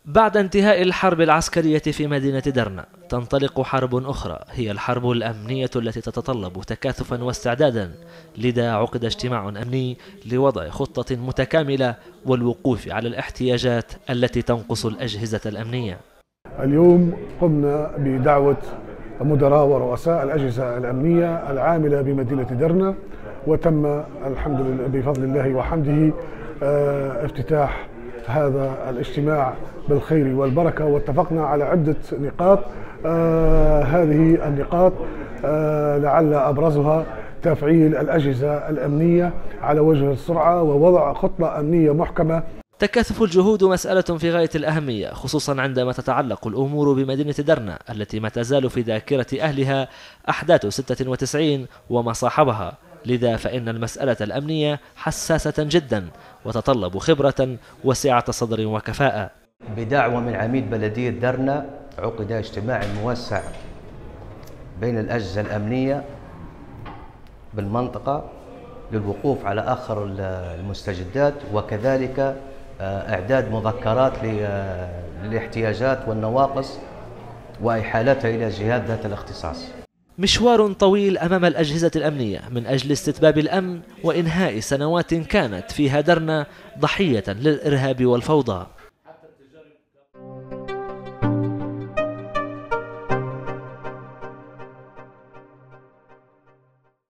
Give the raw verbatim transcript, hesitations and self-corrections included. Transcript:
بعد انتهاء الحرب العسكرية في مدينة درنا تنطلق حرب أخرى، هي الحرب الأمنية التي تتطلب تكاثفا واستعدادا. لذا عقد اجتماع أمني لوضع خطة متكاملة والوقوف على الاحتياجات التي تنقص الأجهزة الأمنية. اليوم قمنا بدعوة مدراء ورؤساء الأجهزة الأمنية العاملة بمدينة درنا، وتم الحمد لله بفضل الله وحمده افتتاح هذا الاجتماع بالخير والبركة، واتفقنا على عدة نقاط. آه هذه النقاط آه لعل أبرزها تفعيل الأجهزة الأمنية على وجه السرعة ووضع خطة أمنية محكمة. تكاثف الجهود مسألة في غاية الأهمية، خصوصا عندما تتعلق الأمور بمدينة درنا التي ما تزال في ذاكرة أهلها أحداث ستة وتسعين وما صاحبها. لذا فإن المسألة الأمنية حساسة جدا وتطلب خبرة وسعة صدر وكفاءة. بدعوة من عميد بلدية درنا عقد اجتماع موسع بين الأجهزة الأمنية بالمنطقة للوقوف على آخر المستجدات، وكذلك إعداد مذكرات للاحتياجات والنواقص وإحالتها إلى جهات ذات الاختصاص. مشوار طويل أمام الأجهزة الأمنية من أجل استتباب الأمن وإنهاء سنوات كانت فيها درنا ضحية للإرهاب والفوضى.